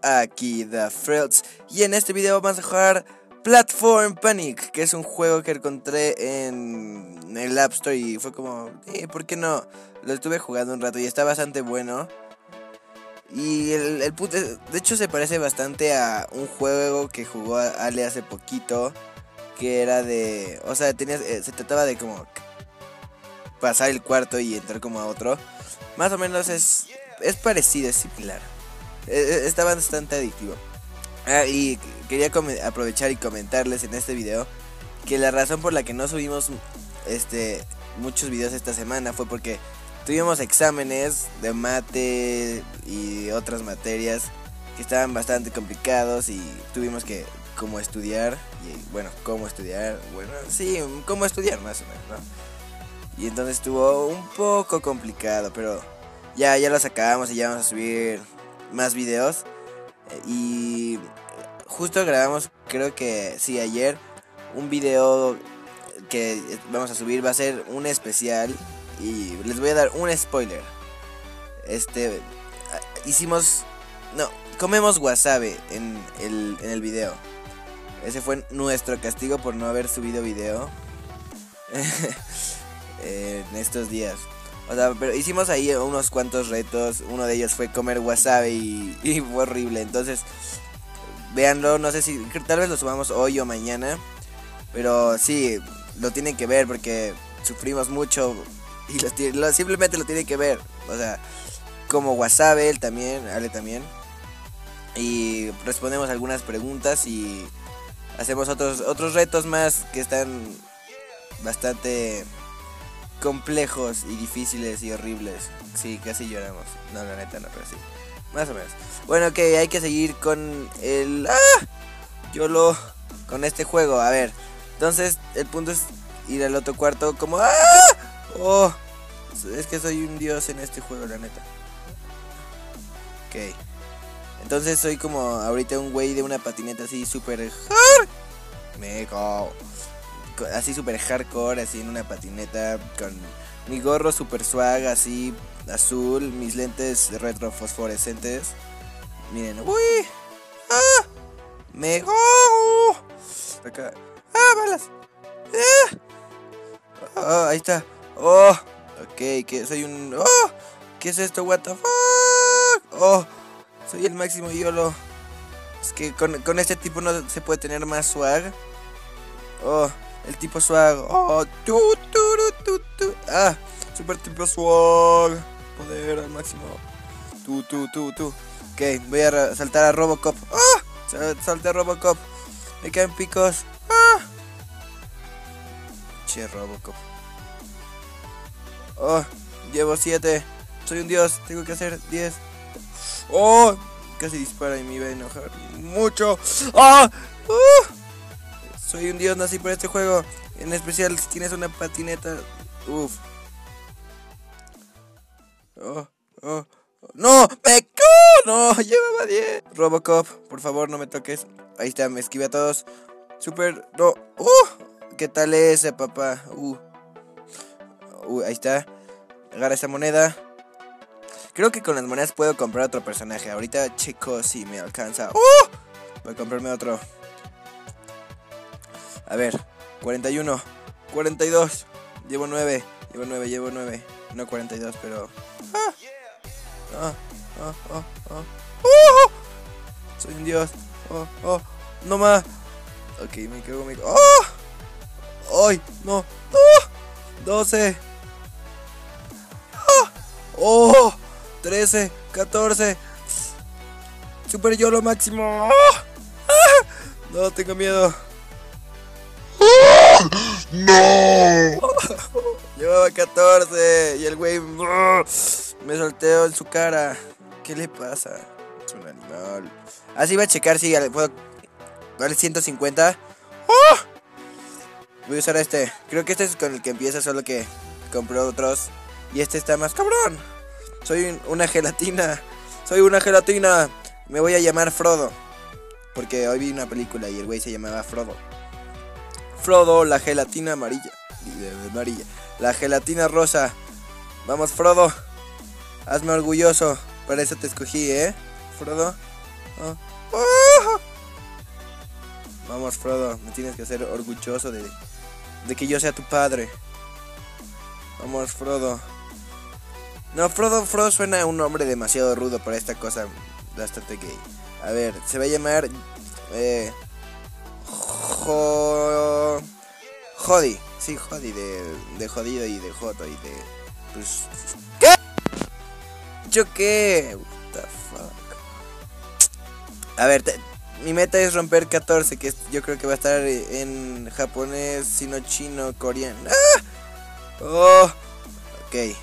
aquí The Frills. Y en este video vamos a jugar Platform Panic, que es un juego que encontré en el App Store y fue como, ¿por qué no? Lo estuve jugando un rato y está bastante bueno. Y el punto, de hecho se parece bastante a un juego que jugó Ale hace poquito, que era de, o sea, se trataba de como pasar el cuarto y entrar como a otro. Más o menos es parecido, es similar. Está bastante adictivo. Y quería aprovechar y comentarles en este video que la razón por la que no subimos muchos videos esta semana fue porque tuvimos exámenes de mate y otras materias que estaban bastante complicados y tuvimos que cómo estudiar cómo estudiar más o menos, ¿no? Y entonces estuvo un poco complicado, pero ya los acabamos y ya vamos a subir más videos. Y justo grabamos, creo que sí, ayer, un video que vamos a subir. Va a ser un especial y les voy a dar un spoiler. Comemos wasabi en el video. Ese fue nuestro castigo por no haber subido video en estos días. O sea, pero hicimos ahí unos cuantos retos. Uno de ellos fue comer wasabi y fue horrible. Entonces, véanlo. No sé si tal vez lo subamos hoy o mañana, pero sí, lo tienen que ver porque sufrimos mucho y simplemente lo tienen que ver. O sea, como wasabi, él también, Ale también. Y respondemos algunas preguntas y hacemos otros retos más que están bastante complejos y difíciles y horribles. Sí, casi lloramos. No, la neta no, pero sí, más o menos. Bueno, ok, hay que seguir con el con este juego. A ver, entonces el punto es ir al otro cuarto como es que soy un dios en este juego, la neta. Ok, entonces soy como ahorita un güey de una patineta así super así super hardcore, así en una patineta, con mi gorro super swag así azul, mis lentes retrofosforescentes. Miren, uy, acá, balas, ahí está, ok, que soy un, ¿qué es esto? What the fuck, soy el máximo YOLO. Es que con este tipo no se puede tener más swag. El tipo swag. Super tipo swag. Poder al máximo. Ok, voy a saltar a Robocop. Salté a Robocop. Me caen picos. Che, Robocop. Llevo 7. Soy un dios. Tengo que hacer 10. Casi dispara y me iba a enojar mucho. Soy un dios, nací por este juego. En especial si tienes una patineta. Uff. No, no, llevaba 10. Robocop, por favor no me toques. Ahí está, me esquivé a todos. Super, no. ¿Qué tal ese, papá? Ahí está. Agarra esa moneda. Creo que con las monedas puedo comprar otro personaje. Ahorita checo si me alcanza. Voy a comprarme otro. A ver, 41, 42, llevo 9, no 42, pero... soy un dios, no más. Ok, me cago, ¡ay, no! 12, 13, 14, super YOLO máximo. No, tengo miedo. ¡No! Llevaba 14 y el güey me solteó en su cara. ¿Qué le pasa? Es un animal. Así va a checar si puedo. Vale 150. Voy a usar este. Creo que este es con el que empieza, solo que compré otros. Y este está más cabrón. Soy una gelatina. Soy una gelatina. Me voy a llamar Frodo, porque hoy vi una película y el güey se llamaba Frodo. Frodo, la gelatina amarilla. La gelatina rosa. Vamos, Frodo. Hazme orgulloso. Para eso te escogí, Frodo. Oh, oh. Vamos, Frodo, me tienes que hacer orgulloso de que yo sea tu padre. Vamos, Frodo. No, Frodo suena a un nombre demasiado rudo para esta cosa bastante gay. A ver, se va a llamar Jody. Sí, Jody, de jodido y de joto y de... Pues... ¿Qué? ¿Yo qué? What the fuck. A ver, mi meta es romper 14, que yo creo que va a estar en japonés, sino chino, coreano. ¡Ah! Oh, ok.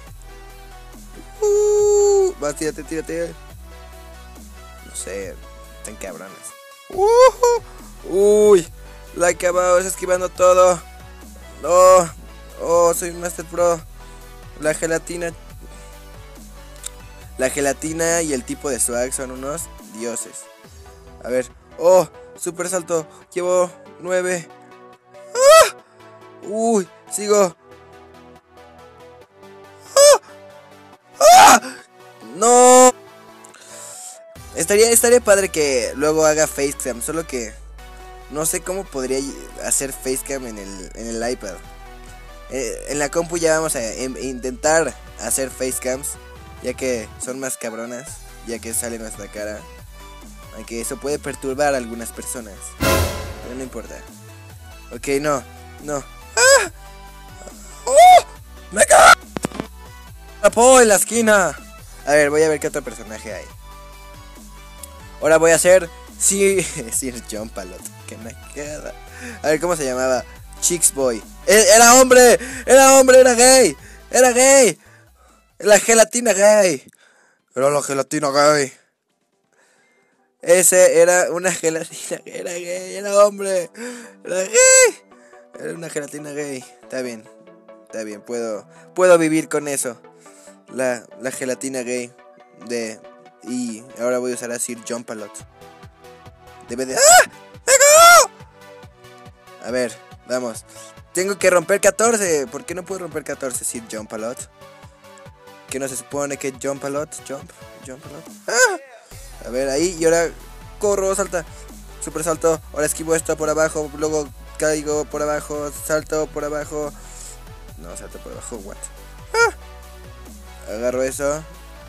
Vas, tírate. No sé, están cabrones. Uy, la que abajo es esquivando todo. No, oh, soy un Master Pro. La gelatina y el tipo de swag son unos dioses. A ver, oh, super salto. Llevo 9. ¡Ah! Uy, sigo. ¡Ah! ¡Ah! No. Estaría padre que luego haga facecam, solo que no sé cómo podría hacer facecam en el iPad. En la compu ya vamos a intentar hacer facecams, ya que son más cabronas, ya que sale nuestra cara. Aunque eso puede perturbar a algunas personas, pero no importa. Ok, no. ¡Ah! ¡Oh! ¡Me cago! ¡Tapó en la esquina! A ver, voy a ver qué otro personaje hay. Ahora voy a hacer Sir John Palot. Que me queda. A ver, ¿cómo se llamaba? Chicks Boy. Era hombre, era gay. Era gay. La gelatina gay. Era la gelatina gay. Ese era una gelatina. Era gay, era hombre. Era gay. Era una gelatina gay. Está bien, puedo vivir con eso. La gelatina gay y ahora voy a usar a Sir John Palot. Debe de... ¡Ah! ¡Me cagó! A ver, vamos. Tengo que romper 14. ¿Por qué no puedo romper 14, Sir John Palot? ¿Que no se supone que John Palot? John Palot. ¡Ah! A ver, ahí, y ahora corro, salta. Super salto, ahora esquivo esto por abajo. Luego caigo por abajo, salto por abajo. No, salto por abajo, what? ¡Ah! Agarro eso.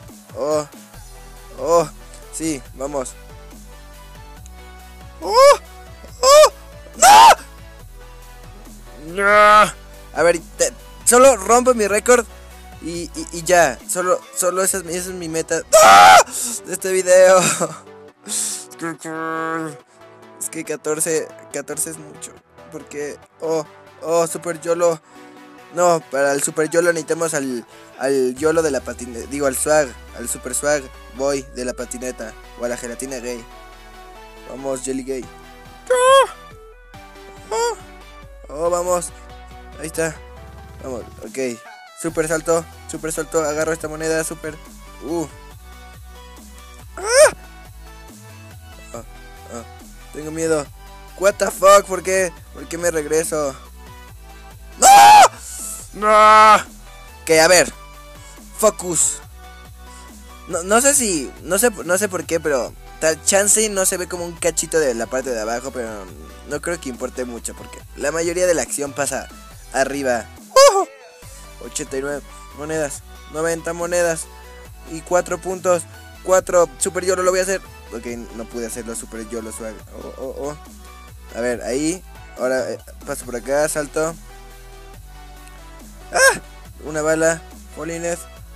Oh, sí, vamos. ¡No! A ver, solo rompo mi récord y ya. Solo esa es mi meta de este video. Es que 14 es mucho. Porque, Super YOLO. No, para el Super YOLO necesitamos al YOLO de la patineta. Digo, al swag, al Super Swag Boy de la patineta. O a la gelatina gay. Vamos, Jelly Gay. Vamos. Ahí está. Vamos, ok. Super salto, agarro esta moneda, super. Tengo miedo. What the fuck, ¿por qué me regreso? ¡No! Ok, a ver. Focus. No sé por qué, pero tal chance no se ve como un cachito de la parte de abajo, pero no creo que importe mucho porque la mayoría de la acción pasa arriba. 89 monedas, 90 monedas y 4 puntos. 4 Super YOLO lo voy a hacer. Ok, no pude hacerlo Super YOLO swag. A ver, ahí. Ahora paso por acá, salto. ¡Ah! Una bala, Polines.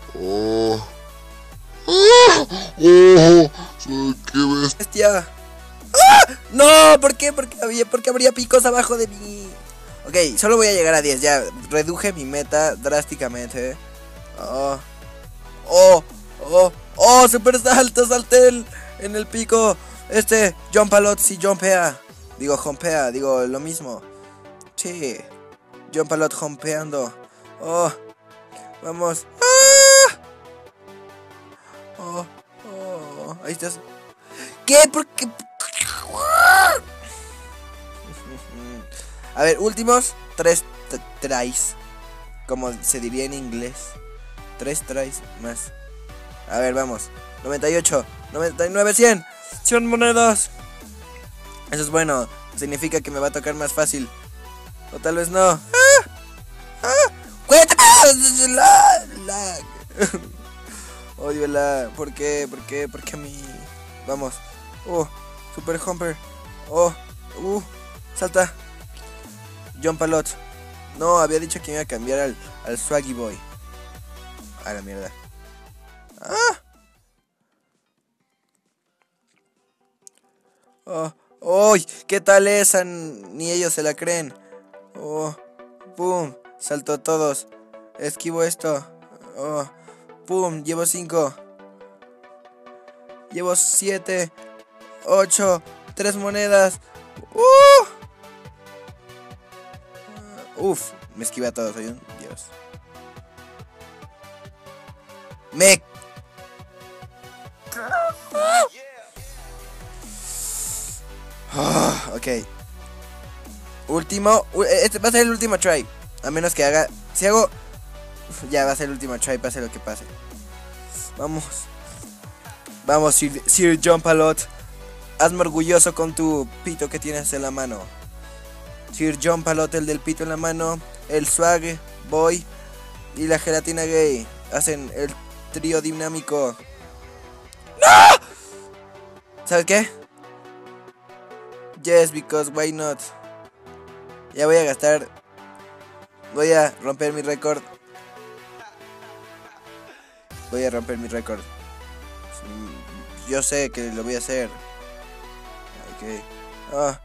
¡Qué bestia! ¡Ah! ¡No! ¿Por qué? Porque habría picos abajo de mí. Ok, solo voy a llegar a 10. Ya reduje mi meta drásticamente. Super salto, salté en el pico. John Palot si jumpea. Digo lo mismo. Sí. John Palot jumpeando. Vamos. Ahí estás. ¿Qué? ¿Por qué? A ver, últimos 3 tries. Como se diría en inglés. 3 tries más. A ver, vamos. 98, 99, 100. 100 monedas. Eso es bueno. Significa que me va a tocar más fácil. O tal vez no. ¡Cuéntame! ¡Lag! Odio la. ¿Por qué? ¿Por qué? ¿Por qué a mí? Vamos. Oh, Super Humper. Oh, salta. Jump a lot. No, había dicho que me iba a cambiar al Swaggy Boy. A la mierda. ¡Oh! ¿Qué tal esa? Ni ellos se la creen. Oh, ¡pum! Saltó todos. Esquivo esto. Oh, ¡pum! Llevo 5. Llevo 7. 8. 3 monedas. Uf, me esquivé a todos. Soy un dios. Ok. Último. Este va a ser el último try. A menos que haga. Si hago. Ya va a ser el último try, pase lo que pase. Vamos. Vamos, Sir Jump a lot. Hazme orgulloso con tu pito que tienes en la mano. Sir Jump a lot, el del pito en la mano. El Swag Boy y la gelatina gay hacen el trío dinámico. ¡No! ¿Sabes qué? Yes, because why not? Ya voy a gastar. Voy a romper mi récord. Voy a romper mi récord. Yo sé que lo voy a hacer. Ok.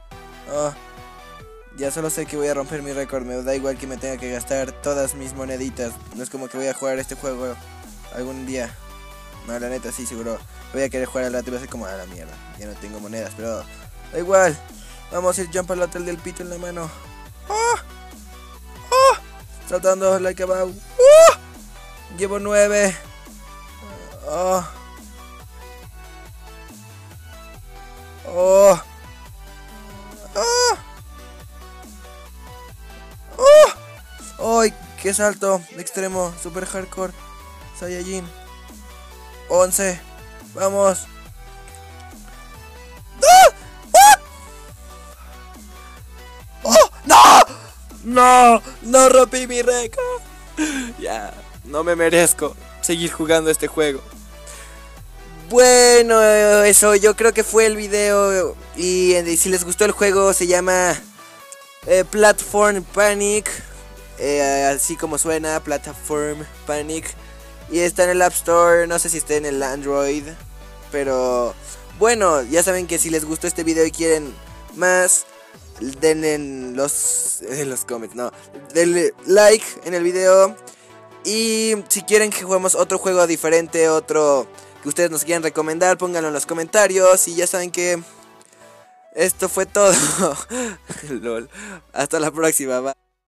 Ya solo sé que voy a romper mi récord. Me da igual que me tenga que gastar todas mis moneditas. No es como que voy a jugar este juego algún día. No, la neta sí, seguro. Voy a querer jugar al rato y voy a ser como a la mierda. Ya no tengo monedas, pero da igual. Vamos a ir jump al hotel del pito en la mano. Saltando like a bow. Llevo 9. ¡Ay! ¡Qué salto! Extremo, super hardcore. Saiyajin. 11. Vamos. No rompí mi récord. Ya, no me merezco seguir jugando este juego. Bueno, eso yo creo que fue el video. Y si les gustó el juego, se llama Platform Panic. Así como suena, Platform Panic. Y está en el App Store, no sé si está en el Android. Pero bueno, ya saben que si les gustó este video y quieren más, denle en los comments, no, denle like en el video. Y si quieren que juguemos otro juego diferente, otro que ustedes nos quieran recomendar, pónganlo en los comentarios. Y ya saben que esto fue todo. LOL. Hasta la próxima, bye.